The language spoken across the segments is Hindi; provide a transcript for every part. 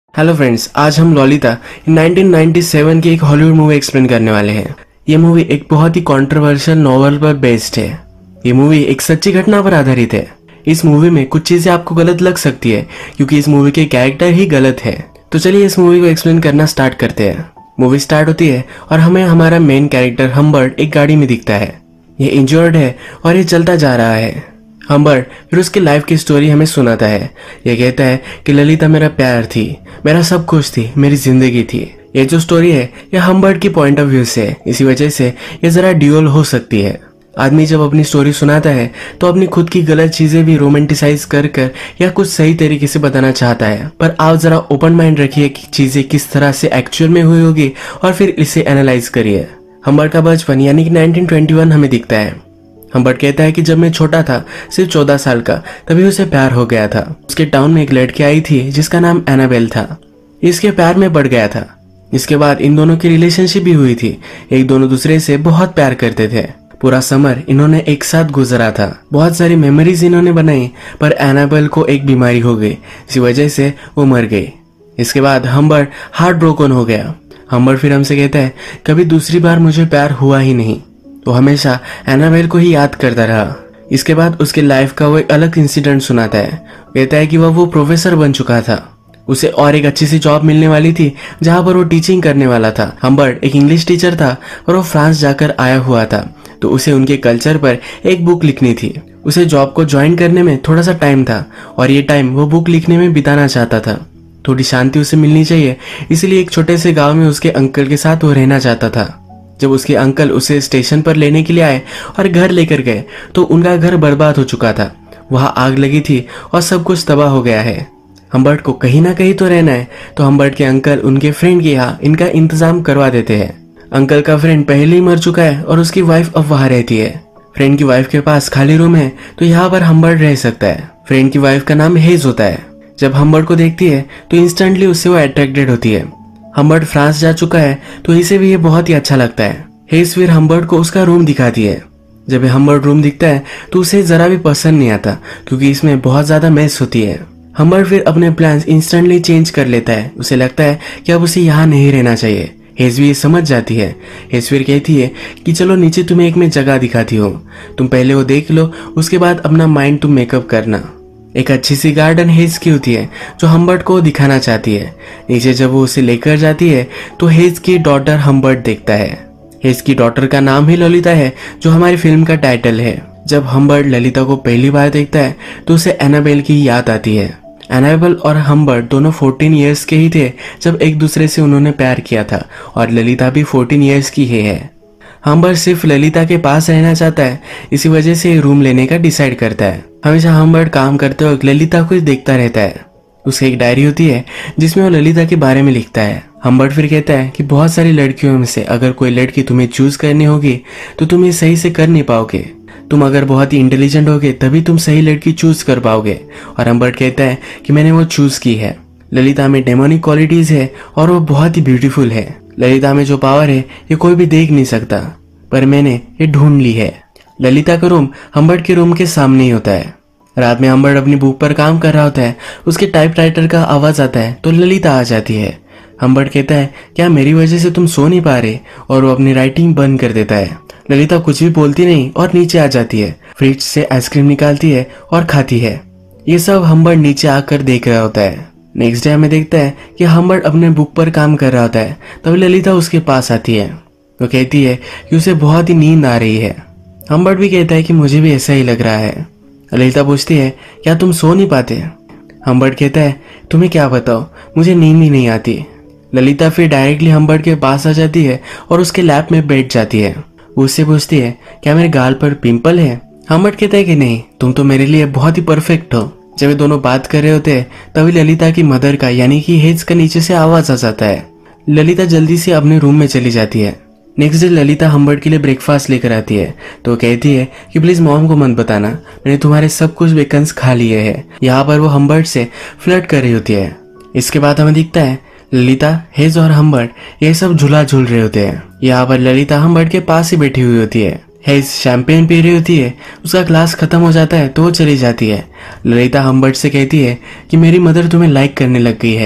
हेलो फ्रेंड्स, आज हम ललिता 1997 की एक हॉलीवुड मूवी एक्सप्लेन करने वाले हैं। ये मूवी एक बहुत ही कंट्रोवर्शियल नॉवल पर बेस्ड है। ये मूवी एक सच्ची घटना पर आधारित है। इस मूवी में कुछ चीजें आपको गलत लग सकती है क्योंकि इस मूवी के कैरेक्टर ही गलत है। तो चलिए इस मूवी को एक्सप्लेन करना स्टार्ट करते हैं। मूवी स्टार्ट होती है और हमें हमारा मेन कैरेक्टर हम्बर्ट एक गाड़ी में दिखता है। ये इंजर्ड है और ये चलता जा रहा है। हम्बर्ट फिर उसकी लाइफ की स्टोरी हमें सुनाता है। ये कहता है कि ललिता मेरा प्यार थी, मेरा सब कुछ थी, मेरी जिंदगी थी। ये जो स्टोरी है ये हम्बर्ट की पॉइंट ऑफ व्यू से है, इसी वजह से ये जरा ड्यूअल हो सकती है। आदमी जब अपनी स्टोरी सुनाता है तो अपनी खुद की गलत चीजें भी रोमांटिसाइज कर या कुछ सही तरीके से बताना चाहता है। पर आप जरा ओपन माइंड रखिए कि चीजें किस तरह से एक्चुअल में हुई होगी और फिर इसे एनालाइज करिए। हम्बर्ट का बचपन यानी कि 1921 हमें दिखता है। हम्बर्ट कहता है कि जब मैं छोटा था, सिर्फ 14 साल का, तभी उसे प्यार हो गया था। उसके टाउन में एक लड़की आई थी जिसका नाम एनाबेल था। इसके प्यार में बढ़ गया था। इसके बाद इन दोनों की रिलेशनशिप भी हुई थी। एक दोनों दूसरे से बहुत प्यार करते थे। पूरा समर इन्होंने एक साथ गुजरा था। बहुत सारी मेमोरीज इन्होंने बनाई, पर एनाबेल को एक बीमारी हो गई, इसी वजह से वो मर गई। इसके बाद हम्बर्ट हार्ट ब्रोकन हो गया। हम्बर्ट फिर हमसे कहता है कभी दूसरी बार मुझे प्यार हुआ ही नहीं। तो हमेशा एनाबेल को ही याद करता रहा। इसके बाद उसके लाइफ का वो एक अलग इंसिडेंट सुनाता है। कहता है कि वो प्रोफेसर बन चुका था। उसे और एक अच्छी सी जॉब मिलने वाली थी जहां पर वो टीचिंग करने वाला था। हम्बर्ट एक इंग्लिश टीचर था और वो फ्रांस जाकर आया हुआ था, तो उसे उनके कल्चर पर एक बुक लिखनी थी। उसे जॉब को ज्वाइन करने में थोड़ा सा टाइम था और ये टाइम वो बुक लिखने में बिताना चाहता था। थोड़ी शांति उसे मिलनी चाहिए, इसलिए एक छोटे से गाँव में उसके अंकल के साथ वो रहना चाहता था। जब उसके अंकल उसे स्टेशन पर लेने के लिए आए और घर लेकर गए तो उनका घर बर्बाद हो चुका था। वहां आग लगी थी और सब कुछ तबाह हो गया है। हम्बर्ट को कहीं ना कहीं तो रहना है, तो हम्बर्ट के अंकल उनके फ्रेंड के यहाँ इनका इंतजाम करवा देते हैं। अंकल का फ्रेंड पहले ही मर चुका है और उसकी वाइफ अब वहां रहती है। फ्रेंड की वाइफ के पास खाली रूम है, तो यहाँ पर हम्बर्ट रह सकता है। फ्रेंड की वाइफ का नाम हेज होता है। जब हम्बर्ट को देखती है तो इंस्टेंटली उससे वो अट्रैक्टेड होती है। हम्बर्ट फ्रांस जा चुका है तो इसे भी ये बहुत ही अच्छा लगता है। हेज फिर हम्बर्ट को उसका रूम दिखाती है। जब हम्बर्ट रूम दिखता है तो उसे जरा भी पसंद नहीं आता क्योंकि इसमें बहुत ज्यादा मैस होती है। हम्बर्ट फिर अपने प्लान्स इंस्टेंटली चेंज कर लेता है। उसे लगता है कि अब उसे यहाँ नहीं रहना चाहिए। हेज भी ये समझ जाती है। हेज फिर कहती है कि चलो नीचे तुम्हें एक मैं जगह दिखाती हूँ, तुम पहले वो देख लो, उसके बाद अपना माइंड तुम मेकअप करना। एक अच्छी सी गार्डन हेज की होती है जो हम्बर्ट को दिखाना चाहती है। नीचे जब वो उसे लेकर जाती है तो हेज की डॉटर हम्बर्ट देखता है। हेज की डॉटर का नाम ही ललिता है, जो हमारी फिल्म का टाइटल है। जब हम्बर्ट ललिता को पहली बार देखता है तो उसे एनाबेल की याद आती है। एनाबेल और हम्बर्ट दोनों 14 इयर्स के ही थे जब एक दूसरे से उन्होंने प्यार किया था और ललिता भी 14 इयर्स की ही है। हम्बर्ट सिर्फ ललिता के पास रहना चाहता है, इसी वजह से रूम लेने का डिसाइड करता है। हमेशा हम्बर्ट काम करते वक्त ललिता को देखता रहता है। उसकी एक डायरी होती है जिसमें वो ललिता के बारे में लिखता है। हम्बर्ट फिर कहता है कि बहुत सारी लड़कियों में से अगर कोई लड़की तुम्हें चूज करनी होगी तो तुम ये सही से कर नहीं पाओगे। तुम अगर बहुत ही इंटेलिजेंट होगे तभी तुम सही लड़की चूज कर पाओगे। और हम्बर्ट कहता है कि मैंने वो चूज की है। ललिता में डेमोनिक क्वालिटीज है और वो बहुत ही ब्यूटीफुल है। ललिता में जो पावर है ये कोई भी देख नहीं सकता, पर मैंने ये ढूंढ ली है। ललिता का रूम हम्बर्ट के रूम के सामने ही होता है। रात में हम्बर्ट अपनी बुक पर काम कर रहा होता है। उसके टाइपराइटर का आवाज आता है तो ललिता आ जाती है। हम्बर्ट कहता है क्या मेरी वजह से तुम सो नहीं पा रहे, और वो अपनी राइटिंग बंद कर देता है। ललिता कुछ भी बोलती नहीं और नीचे आ जाती है। फ्रिज से आइसक्रीम निकालती है और खाती है। ये सब हम्बर्ट नीचे आकर देख रहा होता है। नेक्स्ट डे हमें देखता है कि हम्बर्ट अपने बुक पर काम कर रहा होता है। तभी ललिता उसके पास आती है। वो कहती है कि उसे बहुत ही नींद आ रही है। हम्बर्ट भी कहता है कि मुझे भी ऐसा ही लग रहा है। ललिता पूछती है क्या तुम सो नहीं पाते। हम्बर्ट कहता है तुम्हें क्या बताओ, मुझे नींद ही नहीं आती। ललिता फिर डायरेक्टली हम्बर्ट के पास आ जाती है और उसके लैप में बैठ जाती है। वो उससे पूछती है क्या मेरे गाल पर पिंपल है। हम्बर्ट कहता है कि नहीं, तुम तो मेरे लिए बहुत ही परफेक्ट हो। जब ये दोनों बात कर रहे होते हैं तभी ललिता की मदर का यानी कि हेज का नीचे से आवाज आ जाता है। ललिता जल्दी से अपने रूम में चली जाती है। नेक्स्ट डे ललिता हम्बर्ट के लिए ब्रेकफास्ट लेकर आती है तो कहती है कि प्लीज मॉम को मत बताना, मैंने तुम्हारे सब कुछ बेकन्स खा लिए हैं। यहाँ पर वो हम्बर्ट से फ्लर्ट कर रही होती है। इसके बाद हमें दिखता है ललिता, हेज और हम्बर्ट ये सब झूला झूल रहे होते हैं। यहाँ पर ललिता हम्बर्ट के पास ही बैठी हुई होती है। हेज शैंपेन पी रही होती है। उसका ग्लास खत्म हो जाता है तो वो चली जाती है। ललिता हम्बर्ट से कहती है कि मेरी मदर तुम्हें लाइक करने लग गई है।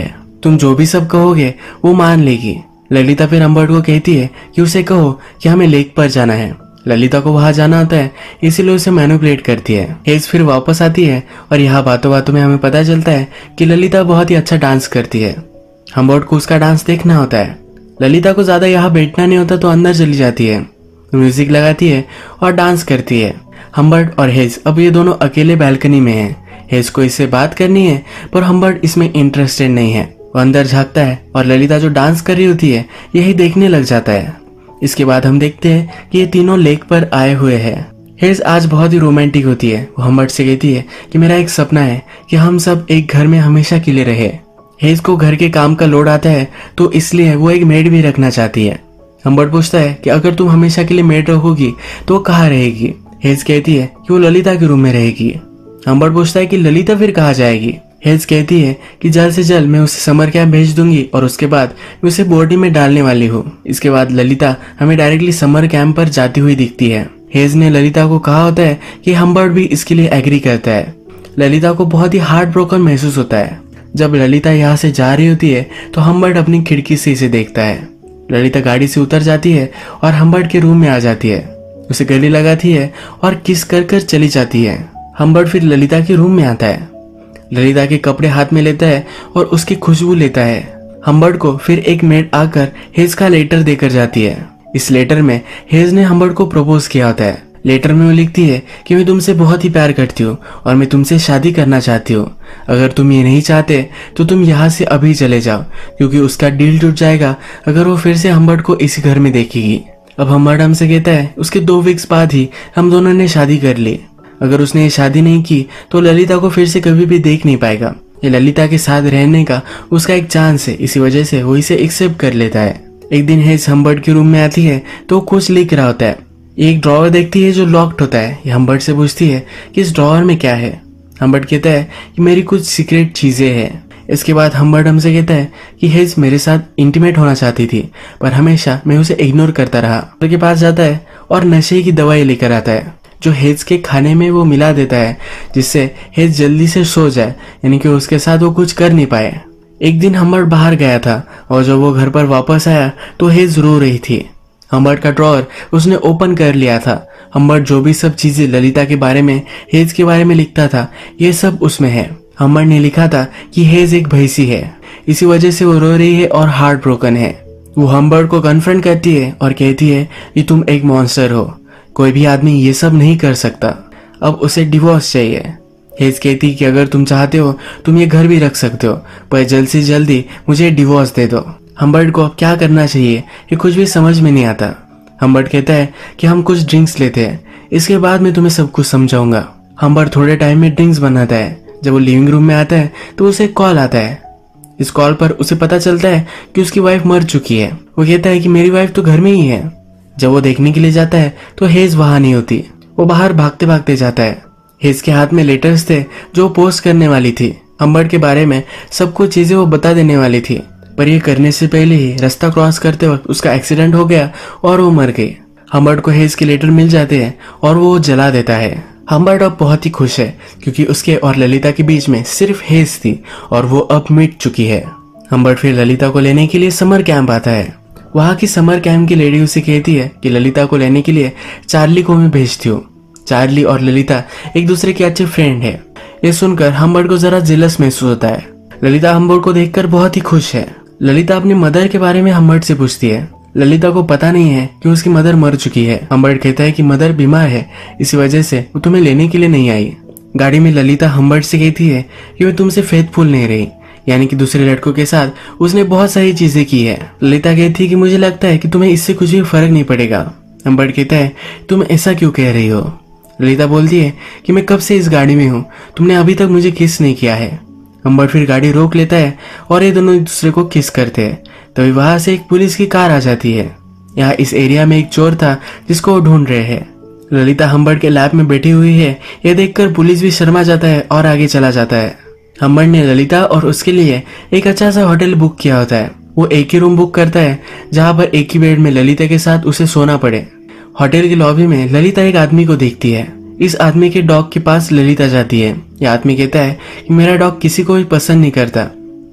तुम जो भी सब कहोगे वो मान लेगी। ललिता फिर हम्बर्ट को कहती है कि उसे कहो कि हमें लेक पर जाना है। ललिता को वहां जाना होता है, इसीलिए उसे मैनिपुलेट करती है। हेज फिर वापस आती है और यहाँ बातों बातों में हमें पता चलता है कि ललिता बहुत ही अच्छा डांस करती है। हम्बर्ट को उसका डांस देखना होता है। ललिता को ज्यादा यहाँ बैठना नहीं होता तो अंदर चली जाती है, म्यूजिक लगाती है और डांस करती है। हम्बर्ट और हेज अब ये दोनों अकेले बालकनी में हैं। हेज को इससे बात करनी है पर हम्बर्ट इसमें इंटरेस्टेड नहीं है। वो अंदर झांकता है और ललिता जो डांस कर रही होती है यही देखने लग जाता है। इसके बाद हम देखते हैं कि ये तीनों लेक पर आए हुए हैं। हेज आज बहुत ही रोमांटिक होती है। वो हम्बर्ट से कहती है कि मेरा एक सपना है कि हम सब एक घर में हमेशा के लिए रहे। हेज को घर के काम का लोड आता है तो इसलिए वो एक मेड भी रखना चाहती है। हम्बर्ट पूछता है कि अगर तुम हमेशा के लिए मेड रखोगी तो वो कहाँ रहेगी। हेज कहती है कि वो ललिता के रूम में रहेगी। हम्बर्ट पूछता है कि ललिता फिर कहाँ जाएगी। हेज कहती है कि जल्द से जल्द मैं उसे समर कैंप भेज दूंगी और उसके बाद मैं उसे बोर्डिंग में डालने वाली हूँ। इसके बाद ललिता हमें डायरेक्टली समर कैंप पर जाती हुई दिखती है। हेज ने ललिता को कहा होता है कि हम्बर्ट भी इसके लिए एग्री करता है। ललिता को बहुत ही हार्ट ब्रोकन महसूस होता है। जब ललिता यहाँ से जा रही होती है तो हम्बर्ट अपनी खिड़की से इसे देखता है। ललिता गाड़ी से उतर जाती है और हम्बर्ट के रूम में आ जाती है, उसे गले लगाती है और किस कर कर चली जाती है। हम्बर्ट फिर ललिता के रूम में आता है, ललिता के कपड़े हाथ में लेता है और उसकी खुशबू लेता है। हम्बर्ट को फिर एक मेड आकर हेज का लेटर देकर जाती है। इस लेटर में हेज ने हम्बर्ट को प्रपोज किया होता है। लेटर में वो लिखती है कि मैं तुमसे बहुत ही प्यार करती हूँ और मैं तुमसे शादी करना चाहती हूँ। अगर तुम ये नहीं चाहते तो तुम यहाँ से अभी चले जाओ, क्योंकि उसका डील टूट जाएगा अगर वो फिर से हम्बर्ट को इसी घर में देखेगी। अब हम्बर्ट हमसे कहता है उसके 2 वीक्स बाद ही हम दोनों ने शादी कर ली। अगर उसने ये शादी नहीं की तो ललिता को फिर से कभी भी देख नहीं पाएगा। ये ललिता के साथ रहने का उसका एक चांस है, इसी वजह से वो इसे एक्सेप्ट कर लेता है। एक दिन हेज हम्बर्ट के रूम में आती है तो कुछ लिख रहा होता है। एक ड्रॉवर देखती है जो लॉक्ड होता है। ये हम्बर्ट से पूछती है कि इस ड्रॉवर में क्या है। हम्बर्ट कहता है कि मेरी कुछ सीक्रेट चीजें हैं। इसके बाद हम्बर्ट हमसे कहता है कि हेज मेरे साथ इंटीमेट होना चाहती थी पर हमेशा मैं उसे इग्नोर करता रहा। डॉक्टर के पास जाता है और नशे की दवाई लेकर आता है जो हेज के खाने में वो मिला देता है, जिससे हेज जल्दी से सो जाए, यानी कि उसके साथ वो कुछ कर नहीं पाए। एक दिन हम्बर्ट बाहर गया था और जब वो घर पर वापस आया तो हेज रो रही थी। हम्बर्ट का ड्रॉअर उसने ओपन कर लिया था। हम्बर्ट जो भी सब चीजें ललिता के बारे में, हेज के बारे में लिखता था, ये सब उसमें है। हम्बर्ट ने लिखा था कि हेज एक भैंसी है, इसी वजह से वो रो रही है और हार्ट ब्रोकन है। वो हम्बर्ट को कन्फ्रंट करती है और कहती है कि तुम एक मॉन्स्टर हो, कोई भी आदमी ये सब नहीं कर सकता, अब उसे डिवोर्स चाहिए। हेज कहती कि अगर तुम चाहते हो तुम ये घर भी रख सकते हो, पर जल्द से जल्दी मुझे डिवोर्स दे दो। हम्बर्ट को अब क्या करना चाहिए ये कुछ भी समझ में नहीं आता। हम्बर्ट कहता है कि हम कुछ ड्रिंक्स लेते हैं, इसके बाद मैं तुम्हें सब कुछ समझाऊंगा। हम्बर्ट थोड़े टाइम में ड्रिंक्स बनाता है। जब वो लिविंग रूम में आता है तो उसे कॉल आता है। इस कॉल पर उसे पता चलता है कि उसकी वाइफ मर चुकी है। वो कहता है कि मेरी वाइफ तो घर में ही है। जब वो देखने के लिए जाता है तो हेज वहां नहीं होती। वो बाहर भागते भागते जाता है। हेज के हाथ में लेटर्स थे जो पोस्ट करने वाली थी। हम्बर्ट के बारे में सब कुछ चीजें वो बता देने वाली थी, पर ये करने से पहले ही रास्ता क्रॉस करते वक्त उसका एक्सीडेंट हो गया और वो मर गई। हम्बर्ट को हेज के लेटर मिल जाते हैं और वो जला देता है। हम्बर्ट अब बहुत ही खुश है क्योंकि उसके और ललिता के बीच में सिर्फ हेज थी और वो अब मिट चुकी है। हम्बर्ट फिर ललिता को लेने के लिए समर कैंप आता है। वहाँ की समर कैंप की लेडी उसे कहती है कि ललिता को लेने के लिए चार्ली को मैं भेजती हूँ। चार्ली और ललिता एक दूसरे के अच्छे फ्रेंड है। ये सुनकर हम्बर्ट को जरा जेलस महसूस होता है। ललिता हम्बर्ट को देखकर बहुत ही खुश है। ललिता अपनी मदर के बारे में हम्बर्ट से पूछती है। ललिता को पता नहीं है कि उसकी मदर मर चुकी है। हम्बर्ट कहता है कि मदर बीमार है, इसी वजह से वो तुम्हें लेने के लिए नहीं आई। गाड़ी में ललिता हम्बर्ट से कहती है कि वो तुमसे फेथफुल नहीं रही, यानी कि दूसरे लड़कों के साथ उसने बहुत सारी चीजें की है। ललिता कहती है कि मुझे लगता है कि तुम्हें इससे कुछ भी फर्क नहीं पड़ेगा। हम्बर्ट कहता है तुम ऐसा क्यों कह रही हो। ललिता बोलती है कि मैं कब से इस गाड़ी में हूँ, तुमने अभी तक मुझे किस नहीं किया है। हम्बर्ट फिर गाड़ी रोक लेता है और ये दोनों एक दूसरे को किस करते हैं। तभी वहां से एक पुलिस की कार आ जाती है। यहाँ इस एरिया में एक चोर था जिसको वो ढूंढ रहे हैं। ललिता हम्बर्ट के लैब में बैठी हुई है। यह देखकर पुलिस भी शर्मा जाता है और आगे चला जाता है। हम्बर्ट ने ललिता और उसके लिए एक अच्छा सा होटल बुक किया होता है। वो एक ही रूम बुक करता है जहाँ पर एक ही बेड में ललिता के साथ उसे सोना पड़े। होटल की लॉबी में ललिता एक आदमी को देखती है। इस आदमी के डॉग के पास ललिता जाती है। यह आदमी कहता है कि मेरा डॉग किसी को भी पसंद नहीं करता।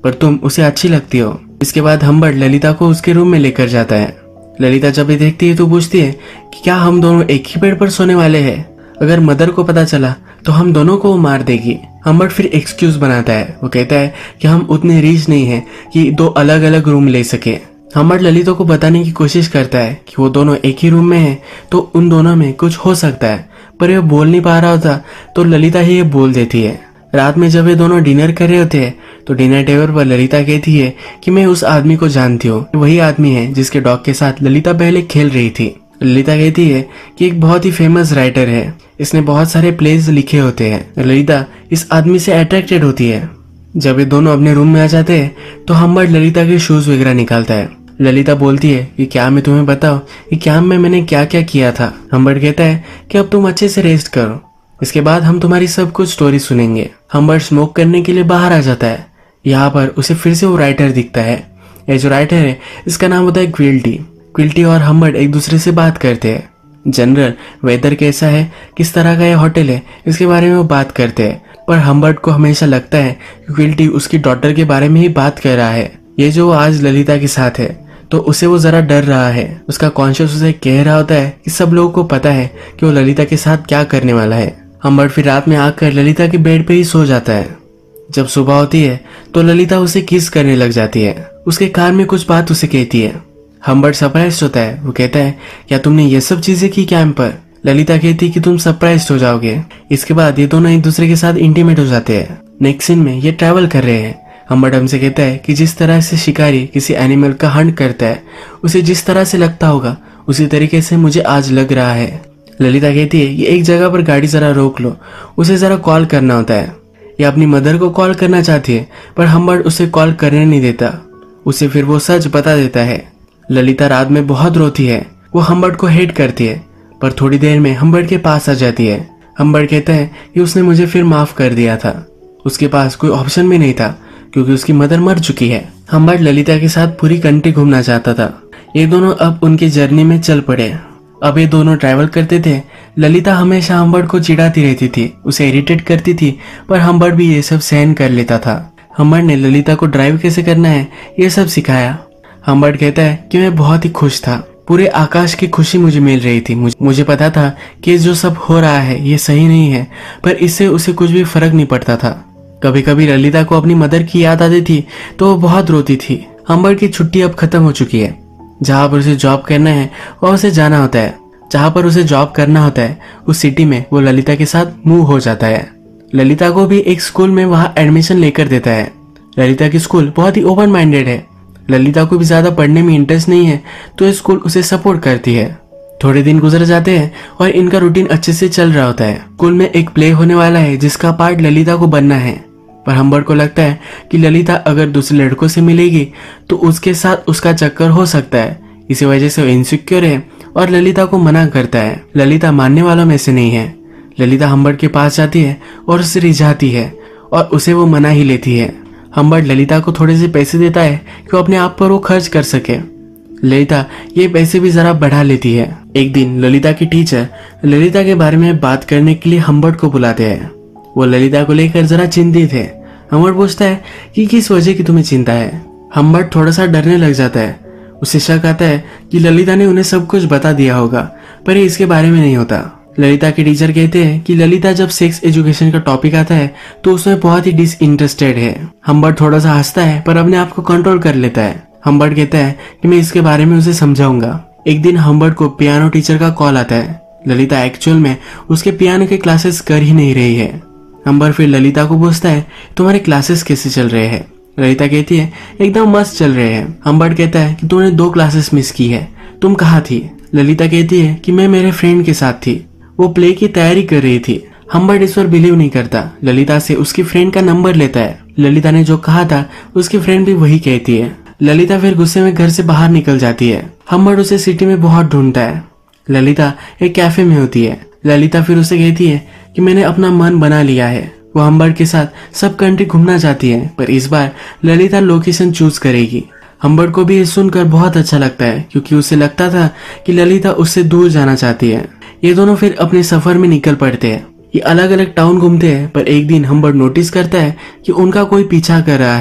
पर तुम उसे अच्छी लगती हो। इसके बाद हम्बर्ट ललिता को उसके रूम में लेकर जाता है। ललिता जब ये देखती है तो पूछती है कि क्या हम दोनों एक ही बेड पर सोने वाले हैं? अगर मदर को पता चला तो हम दोनों को वो मार देगी। हम्बर्ट फिर एक्सक्यूज बनाता है। वो कहता है कि हम उतने रीच नहीं हैं कि 2 अलग अलग रूम ले सके। हम्बर्ट ललिता को बताने की कोशिश करता है कि वो दोनों एक ही रूम में हैं, तो उन दोनों में कुछ हो सकता है, पर ये बोल नहीं पा रहा होता तो ललिता ही ये बोल देती है। रात में जब ये दोनों डिनर कर रहे होते हैं तो डिनर टेबल पर ललिता कहती है कि मैं उस आदमी को जानती हूँ, वही आदमी है जिसके डॉग के साथ ललिता पहले खेल रही थी। ललिता कहती है कि एक बहुत ही फेमस राइटर है, इसने बहुत सारे प्लेज लिखे होते हैं। ललिता इस आदमी से अट्रैक्टेड होती है। जब ये दोनों अपने रूम में आ जाते हैं तो हम्बर्ट ललिता के शूज वगैरह निकालता है। ललिता बोलती है कि क्या मैं तुम्हें बताऊं कि कैंप में मैंने क्या क्या किया था? हम्बर्ट कहता है कि अब तुम अच्छे से रेस्ट करो, इसके बाद हम तुम्हारी सब कुछ स्टोरी सुनेंगे। हम्बर्ट स्मोक करने के लिए बाहर आ जाता है। यहाँ पर उसे फिर से वो राइटर दिखता है। ये जो राइटर है इसका नाम होता है क्विल्टी। क्विल्टी और हम्बर्ट एक दूसरे से बात करते हैं। जनरल वेदर कैसा है, किस तरह का ये होटल है, इसके बारे में वो बात करते हैं। पर हम्बर्ट को हमेशा लगता है कि क्विल्टी उसकी डॉटर के बारे में ही बात कर रहा है। ये जो वो आज ललिता के साथ है तो उसे वो जरा डर रहा है। उसका कॉन्शियस उसे कह रहा होता है कि सब लोगों को पता है कि वो ललिता के साथ क्या करने वाला है। हम्बर्ट फिर रात में आकर ललिता के बेड पे ही सो जाता है। जब सुबह होती है तो ललिता उसे किस करने लग जाती है। उसके कान में कुछ बात उसे कहती है। हम्बर्ट सरप्राइज होता है। वो कहता है क्या तुमने ये सब चीजें की कैंप पर? ललिता कहती है कि तुम सरप्राइज हो जाओगे। इसके बाद ये दोनों एक दूसरे के साथ इंटीमेट हो जाते हैं। नेक्स्ट सीन में ये ट्रैवल कर रहे हैं। हम्बर्ट हमसे कहता है कि जिस तरह से शिकारी किसी एनिमल का हंट करता है, उसे जिस तरह से लगता होगा उसी तरीके से मुझे आज लग रहा है। ललिता कहती है ये एक जगह पर गाड़ी जरा रोक लो, उसे जरा कॉल करना होता है। ये अपनी मदर को कॉल करना चाहती है पर हम्बर्ट उसे कॉल करने नहीं देता। उसे फिर वो सच बता देता है। ललिता रात में बहुत रोती है। वो हम्बर्ट को हेट करती है पर थोड़ी देर में हम्बर्ट के पास आ जाती है। हम्बर्ट कहता है कि उसने मुझे फिर माफ कर दिया था। उसके पास कोई ऑप्शन भी नहीं था क्योंकि उसकी मदर मर चुकी है। हम्बर्ट ललिता के साथ पूरी कंट्री घूमना चाहता था। ये दोनों अब उनकी जर्नी में चल पड़े। अब ये दोनों ट्रैवल करते थे। ललिता हमेशा हम्बर्ट को चिढ़ाती रहती थी, उसे इरिटेट करती थी, पर हम्बर्ट भी ये सब सहन कर लेता था। हम्बर्ट ने ललिता को ड्राइव कैसे करना है ये सब सिखाया। हम्बर्ट कहता है कि मैं बहुत ही खुश था, पूरे आकाश की खुशी मुझे मिल रही थी। मुझे पता था कि जो सब हो रहा है ये सही नहीं है, पर इससे उसे कुछ भी फर्क नहीं पड़ता था। कभी कभी ललिता को अपनी मदर की याद आती थी तो वो बहुत रोती थी। हम्बर्ट की छुट्टी अब खत्म हो चुकी है। जहाँ पर उसे जॉब करना है वहाँ उसे जाना होता है। जहाँ पर उसे जॉब करना होता है उस सिटी में वो ललिता के साथ मूव हो जाता है। ललिता को भी एक स्कूल में वहाँ एडमिशन लेकर देता है। ललिता की स्कूल बहुत ही ओपन माइंडेड है। ललिता को भी ज्यादा पढ़ने में इंटरेस्ट नहीं है तो ये स्कूल उसे सपोर्ट करती है। थोड़े दिन गुजर जाते हैं और इनका रूटीन अच्छे से चल रहा होता है। स्कूल में एक प्ले होने वाला है जिसका पार्ट ललिता को बनना है, पर हम्बर्ट को लगता है कि ललिता अगर दूसरे लड़कों से मिलेगी तो उसके साथ उसका चक्कर हो सकता है। इसी वजह से वो इनसिक्योर है और ललिता को मना करता है। ललिता मानने वालों में से नहीं है। ललिता हम्बर्ट के पास जाती है और उससे रिझाती है और उसे वो मना ही लेती है। हम्बर्ट ललिता को थोड़े से पैसे देता है कि वो अपने आप पर वो खर्च कर सके। ललिता ये पैसे भी जरा बढ़ा लेती है। एक दिन ललिता की टीचर ललिता के बारे में बात करने के लिए हम्बर्ट को बुलाते हैं। वो ललिता को लेकर जरा चिंतित है। हम्बर्ट पूछता है कि किस वजह की तुम्हें चिंता है। हम्बर्ट थोड़ा सा डरने लग जाता है। उसे शक आता है कि ललिता ने उन्हें सब कुछ बता दिया होगा, पर ये इसके बारे में नहीं होता। ललिता के टीचर कहते हैं कि ललिता जब सेक्स एजुकेशन का टॉपिक आता है तो उसमें बहुत ही डिसइंटरेस्टेड है। हम्बर्ट थोड़ा सा हंसता है पर अपने आप को कंट्रोल कर लेता है। हम्बर्ट कहता है कि मैं इसके बारे में उसे समझाऊंगा। एक दिन हम्बर्ट को पियानो टीचर का कॉल आता है। ललिता एक्चुअल में उसके पियानो के क्लासेस कर ही नहीं रही है। हम्बर्ट फिर ललिता को पूछता है तुम्हारे क्लासेस कैसे चल रहे हैं। ललिता कहती है एकदम मस्त चल रहे हैं। हम्बर्ट कहता है कि तूने 2 क्लासेस मिस की है, तुम कहाँ थी? ललिता कहती है कि मैं मेरे फ्रेंड के साथ थी, वो प्ले की तैयारी कर रही थी। हम्बर्ट इस पर बिलीव नहीं करता। ललिता से उसकी फ्रेंड का नंबर लेता है। ललिता ने जो कहा था उसकी फ्रेंड भी वही कहती है। ललिता फिर गुस्से में घर से बाहर निकल जाती है। हम्बर्ट उसे सिटी में बहुत ढूंढता है। ललिता एक कैफे में होती है। ललिता फिर उसे कहती है कि मैंने अपना मन बना लिया है। वो हम्बर्ट के साथ सब कंट्री घूमना चाहती है, पर इस बार ललिता लोकेशन चूज करेगी। हम्बर्ट को भी ये सुनकर बहुत अच्छा लगता है क्योंकि उसे लगता था कि ललिता उससे दूर जाना चाहती है। ये दोनों फिर अपने सफर में निकल पड़ते हैं। ये अलग अलग टाउन घूमते हैं, पर एक दिन हम्बर्ट नोटिस करता है कि उनका कोई पीछा कर रहा है।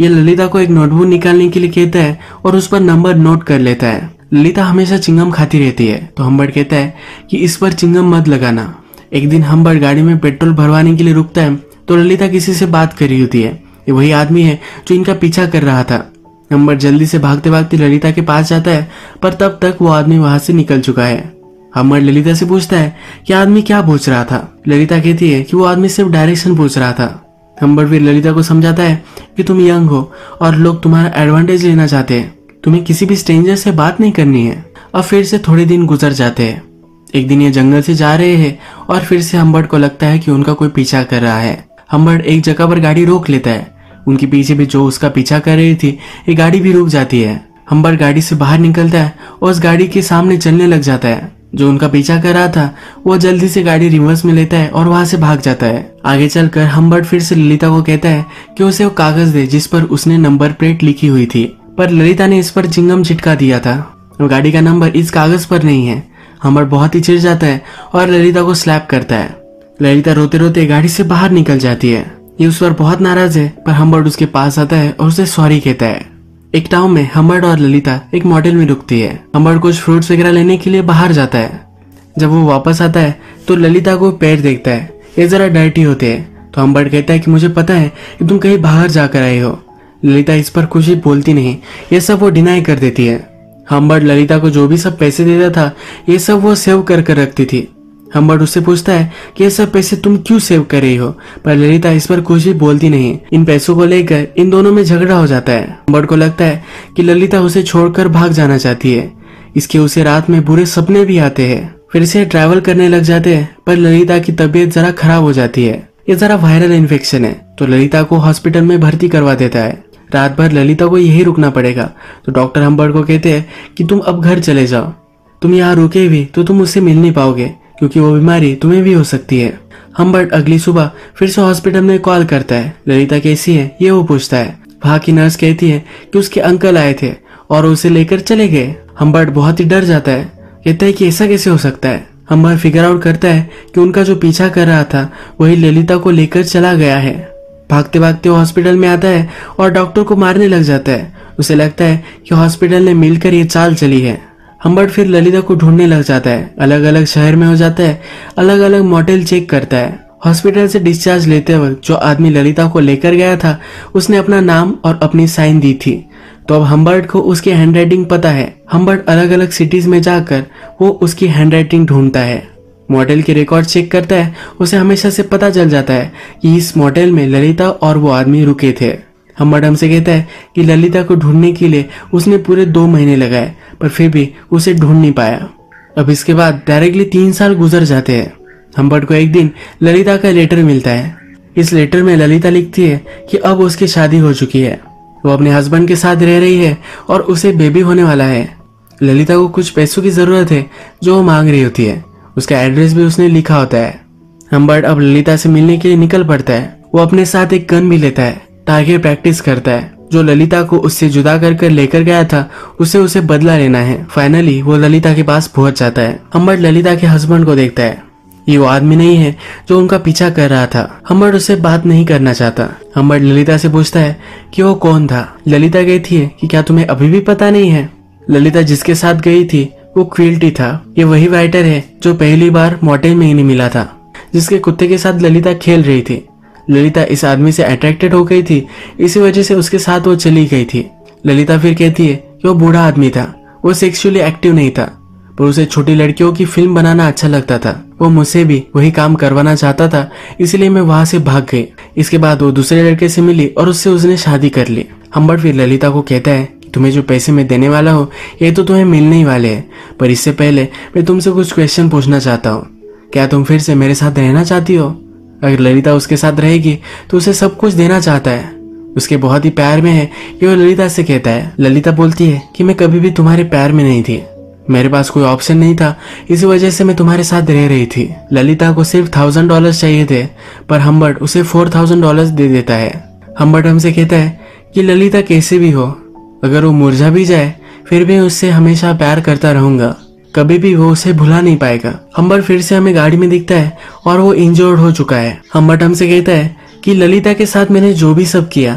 ये ललिता को एक नोटबुक निकालने के लिए कहता है और उस पर नंबर नोट कर लेता है। ललिता हमेशा चिंगम खाती रहती है तो हम्बर्ट कहता है कि इस पर चिंगम मत लगाना। एक दिन हम्बर्ट गाड़ी में पेट्रोल भरवाने के लिए रुकता है तो ललिता किसी से बात कर रही होती है। ये वही आदमी है जो इनका पीछा कर रहा था। हम्बर्ट जल्दी से भागते भागते ललिता के पास जाता है पर तब तक वो आदमी वहां से निकल चुका है। हम्बर्ट ललिता से पूछता है कि आदमी क्या पूछ रहा था। ललिता कहती है कि वो आदमी सिर्फ डायरेक्शन पूछ रहा था। हम्बर्ट फिर ललिता को समझाता है कि तुम यंग हो और लोग तुम्हारा एडवांटेज लेना चाहते हैं, तुम्हें किसी भी स्ट्रेंजर से बात नहीं करनी है। अब फिर से थोड़े दिन गुजर जाते हैं। एक दिन ये जंगल से जा रहे हैं और फिर से हम्बर्ट को लगता है कि उनका कोई पीछा कर रहा है। हम्बर्ट एक जगह पर गाड़ी रोक लेता है। उनके पीछे भी जो उसका पीछा कर रही थी ये गाड़ी भी रुक जाती है। हम्बर्ट गाड़ी से बाहर निकलता है और उस गाड़ी के सामने चलने लग जाता है। जो उनका पीछा कर रहा था वो जल्दी से गाड़ी रिवर्स में लेता है और वहां से भाग जाता है। आगे चलकर हम्बर्ट फिर से ललिता को कहता है कि उसे वो कागज दे जिस पर उसने नंबर प्लेट लिखी हुई थी, पर ललिता ने इस पर चिंगम चिटका दिया था। वो गाड़ी का नंबर इस कागज पर नहीं है। हम्बर्ट बहुत ही चिढ़ जाता है और ललिता को स्लैप करता है। ललिता रोते रोते गाड़ी से बाहर निकल जाती है। ये उस पर बहुत नाराज है पर हम्बर्ट उसके पास आता है और उसे सॉरी कहता है। एक टाउन में हम्बर्ट और ललिता एक मॉडल में रुकती है। हम्बर्ट कुछ फ्रूट्स वगैरह लेने के लिए बाहर जाता है। जब वो वापस आता है तो ललिता को पैर देखता है, ये जरा डर्टी होते हैं। तो हम्बर्ट कहता है कि मुझे पता है कि तुम कहीं बाहर जाकर आए हो। ललिता इस पर कुछ भी बोलती नहीं, ये सब वो डिनाई कर देती है। हम्बर्ट ललिता को जो भी सब पैसे देता था ये सब वो सेव कर कर रखती थी। हम्बर्ट उससे पूछता है कि ये सब पैसे तुम क्यों सेव कर रही हो, पर ललिता इस पर कुछ भी बोलती नहीं। इन पैसों को लेकर इन दोनों में झगड़ा हो जाता है। हम्बर्ट को लगता है कि ललिता उसे छोड़कर भाग जाना चाहती है। इसके उसे रात में बुरे सपने भी आते हैं। फिर से ट्रैवल करने लग जाते हैं पर ललिता की तबीयत जरा खराब हो जाती है। ये जरा वायरल इन्फेक्शन है तो ललिता को हॉस्पिटल में भर्ती करवा देता है। रात भर ललिता को यही रुकना पड़ेगा तो डॉक्टर हम्बर्ट को कहते हैं कि तुम अब घर चले जाओ। तुम यहाँ रुके भी तो तुम उससे मिल नहीं पाओगे क्योंकि वो बीमारी तुम्हें भी हो सकती है। हम्बर्ट अगली सुबह फिर से हॉस्पिटल में कॉल करता है। ललिता कैसी है ये वो पूछता है। वहां की नर्स कहती है कि उसके अंकल आए थे और उसे लेकर चले गए। हम्बर्ट बहुत ही डर जाता है, कहता है कि ऐसा कैसे हो सकता है। हम्बर्ट फिगर आउट करता है कि उनका जो पीछा कर रहा था वही ललिता को लेकर चला गया है। भागते भागते वो हॉस्पिटल में आता है और डॉक्टर को मारने लग जाता है। उसे लगता है कि हॉस्पिटल ने मिलकर ये चाल चली है। हम्बर्ट फिर ललिता को ढूंढने लग जाता है। अलग अलग शहर में हो जाता है, अलग अलग मॉडल चेक करता है। हॉस्पिटल से डिस्चार्ज लेते वक्त जो आदमी ललिता को लेकर गया था उसने अपना नाम और अपनी साइन दी थी। तो अब हम्बर्ट को उसकी हैंडराइटिंग पता है। हम्बर्ट अलग अलग सिटीज में जाकर वो उसकी हैंडराइटिंग ढूंढता है। मॉडल के रिकॉर्ड चेक करता है। उसे हमेशा से पता चल जाता है कि इस मॉडल में ललिता और वो आदमी रुके थे। हम्बर्ट हमसे कहता है कि ललिता को ढूंढने के लिए उसने पूरे 2 महीने लगाए पर फिर भी उसे ढूंढ नहीं पाया। अब इसके बाद डायरेक्टली 3 साल गुजर जाते हैं। हम्बर्ट को एक दिन ललिता का लेटर मिलता है। इस लेटर में ललिता लिखती है कि अब उसकी शादी हो चुकी है, वो अपने हस्बैंड के साथ रह रही है और उसे बेबी होने वाला है। ललिता को कुछ पैसों की जरूरत है जो वो मांग रही होती है। उसका एड्रेस भी उसने लिखा होता है। हम्बर्ट अब ललिता से मिलने के लिए निकल पड़ता है। वो अपने साथ एक गन भी लेता है, टारगेट प्रैक्टिस करता है। जो ललिता को उससे जुदा कर लेकर गया था उसे बदला लेना है। फाइनली वो ललिता के पास पहुंच जाता है। हम्बर्ट ललिता के हस्बैंड को देखता है। ये वो आदमी नहीं है जो उनका पीछा कर रहा था। हम्बर्ट उससे बात नहीं करना चाहता। हम्बर्ट ललिता से पूछता है कि वो कौन था। ललिता कहती है कि क्या तुम्हें अभी भी पता नहीं है। ललिता जिसके साथ गई थी वो क्विल्टी था। ये वही राइटर है जो पहली बार मॉडल में ही मिला था, जिसके कुत्ते के साथ ललिता खेल रही थी। ललिता इस आदमी से अट्रैक्टेड हो गई थी, इसी वजह से उसके साथ वो चली गई थी। ललिता फिर कहती है कि वो बूढ़ा आदमी था, वो सेक्सुअली एक्टिव नहीं था, पर उसे छोटी लड़कियों की फिल्म बनाना अच्छा लगता था। वो मुझसे भी वही काम करवाना चाहता था, इसलिए मैं वहां से भाग गई। इसके बाद वो दूसरे लड़के से मिली और उससे उसने शादी कर ली। हम्बर्ट फिर ललिता को कहता है कि तुम्हें जो पैसे मैं देने वाला हूँ ये तो तुम्हें मिलने ही वाले हैं, पर इससे पहले मैं तुमसे कुछ क्वेश्चन पूछना चाहता हूँ। क्या तुम फिर से मेरे साथ रहना चाहती हो? अगर ललिता उसके साथ रहेगी तो उसे सब कुछ देना चाहता है। उसके बहुत ही प्यार में है कि वो ललिता से कहता है। ललिता बोलती है कि मैं कभी भी तुम्हारे प्यार में नहीं थी, मेरे पास कोई ऑप्शन नहीं था, इसी वजह से मैं तुम्हारे साथ रह रही थी। ललिता को सिर्फ $1000 चाहिए थे, पर हम्बर्ट उसे $4000 दे देता है। हम्बर्ट हमसे कहता है कि ललिता कैसे भी हो, अगर वो मुरझा भी जाए फिर भी उससे हमेशा प्यार करता रहूंगा, कभी भी वो उसे भुला नहीं पाएगा। हम्बर्ट फिर से हमें गाड़ी में दिखता है और वो इंजर्ड हो चुका है। हम्बर्ट हमसे कहता है कि ललिता के साथ मैंने जो भी सब किया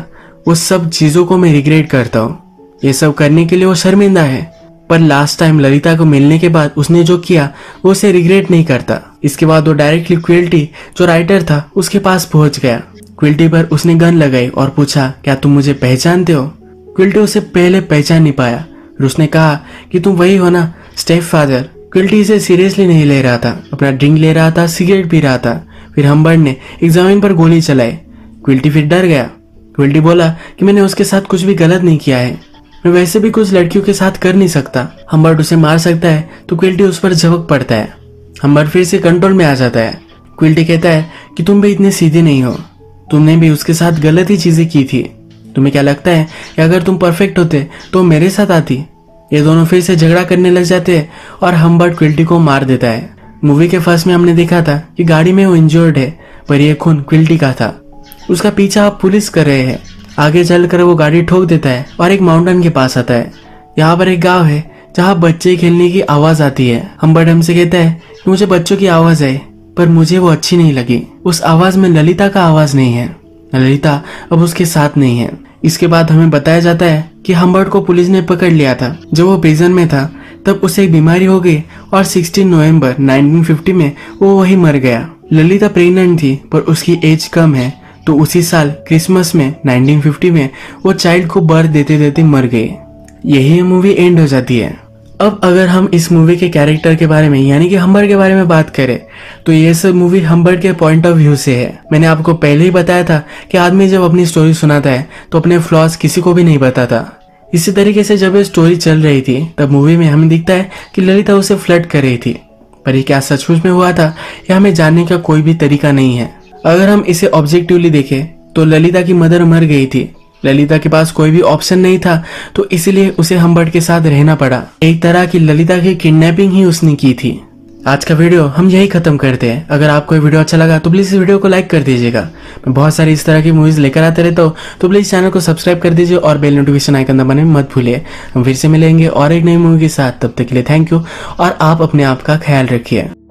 वो सब चीजों को मैं रिग्रेट करता हूँ। ये सब करने के लिए वो शर्मिंदा है, पर लास्ट टाइम ललिता को मिलने के बाद उसने जो किया वो उसे रिग्रेट नहीं करता। इसके बाद वो डायरेक्टली क्विल्टी जो राइटर था उसके पास पहुंच गया। क्विल्टी पर उसने गन लगाई और पूछा, क्या तुम मुझे पहचानते हो? क्विल्टी उसे पहले पहचान नहीं पाया और उसने कहा कि तुम वही हो ना, स्टेप फादर। क्विल्टी इसे सीरियसली नहीं ले रहा था, अपना ड्रिंक ले रहा था, सिगरेट पी रहा था। फिर हम्बर्ट ने एक जमीन पर गोली चलाई। क्विल्टी फिर डर गया। क्विल्टी बोला कि मैंने उसके साथ कुछ भी गलत नहीं किया है, मैं वैसे भी कुछ लड़कियों के साथ कर नहीं सकता। हम्बर्ट उसे मार सकता है तो क्विल्टी उस पर झपक पड़ता है। हम्बर्ट फिर से कंट्रोल में आ जाता है। क्विल्टी कहता है कि तुम भी इतने सीधे नहीं हो, तुमने भी उसके साथ गलत ही चीजें की थी। तुम्हें क्या लगता है कि अगर तुम परफेक्ट होते तो मेरे साथ आती? ये दोनों फिर से झगड़ा करने लग जाते हैं और हम्बर्ट क्विल्टी को मार देता है। मूवी के फर्स्ट में हमने देखा था कि गाड़ी में वो इंजर्ड है, पर यह खून क्विल्टी का था। उसका पीछा अब पुलिस कर रहे हैं। आगे चलकर वो गाड़ी ठोक देता है और एक माउंटेन के पास आता है। यहाँ पर एक गांव है जहाँ बच्चे खेलने की आवाज आती है। हम्बर्ट हमसे कहता है कि मुझे बच्चों की आवाज आई, पर मुझे वो अच्छी नहीं लगी। उस आवाज में ललिता का आवाज नहीं है। ललिता अब उसके साथ नहीं है। इसके बाद हमें बताया जाता है कि हम्बर्ट को पुलिस ने पकड़ लिया था। जब वो प्रिजन में था तब उसे एक बीमारी हो गई और 16 नवंबर 1950 में वो वही मर गया। ललिता प्रेग्नेंट थी पर उसकी एज कम है, तो उसी साल क्रिसमस में 1950 में वो चाइल्ड को बर्थ देते देते मर गई। यही मूवी एंड हो जाती है। अब अगर हम इस मूवी के कैरेक्टर के बारे में यानी कि हम्बर्ट के बारे में बात करें तो ये सब मूवी हम्बर्ट के पॉइंट ऑफ व्यू से है। मैंने आपको पहले ही बताया था कि आदमी जब अपनी स्टोरी सुनाता है तो अपने फ्लॉज किसी को भी नहीं बताता। इसी तरीके से जब ये स्टोरी चल रही थी तब मूवी में हमें दिखता है कि ललिता उसे फ्लर्ट कर रही थी, पर ये क्या सचमुच में हुआ था यह हमें जानने का कोई भी तरीका नहीं है। अगर हम इसे ऑब्जेक्टिवली देखें तो ललिता की मदर मर गई थी। ललिता के पास कोई भी ऑप्शन नहीं था, तो इसलिए उसे हम्बर्ट के साथ रहना पड़ा। एक तरह की ललिता की किडनैपिंग ही उसने की थी। आज का वीडियो हम यही खत्म करते हैं। अगर आपको ये वीडियो अच्छा लगा तो प्लीज इस वीडियो को लाइक कर दीजिएगा। मैं बहुत सारी इस तरह की मूवीज लेकर आते रहता हूँ, तो प्लीज चैनल को सब्सक्राइब कर दीजिए और बेल नोटिफिकेशन आइकन दबाने मत भूलिए। हम फिर से मिलेंगे और एक नई मूवी के साथ। तब तक के लिए थैंक यू और आप अपने आप का ख्याल रखिए।